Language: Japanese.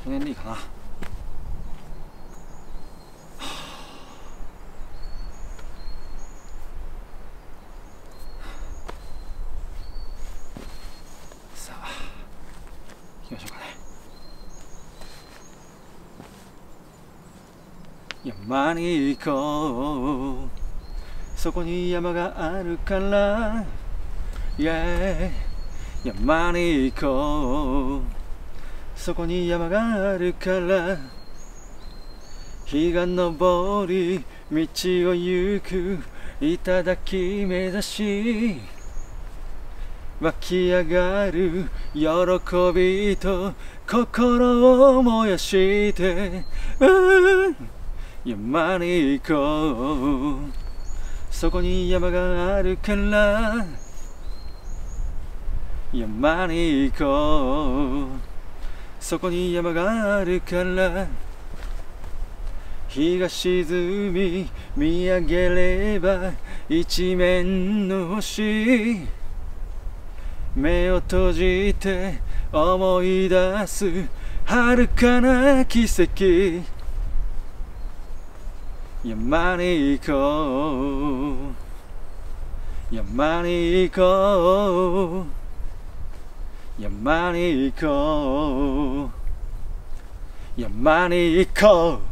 この辺でいいかな。さあ行きましょうかね。山に行こう、そこに山があるから、yeah、山に行こう、そこに山があるから、日が昇り道を行く頂目指し、湧き上がる喜びと心を燃やして、山に行こう、そこに山があるから、山に行こう、そこに山があるから、日が沈み見上げれば一面の星、目を閉じて思い出す遥かな奇跡、山に行こう、山に行こう、山に行こう、山に行こう。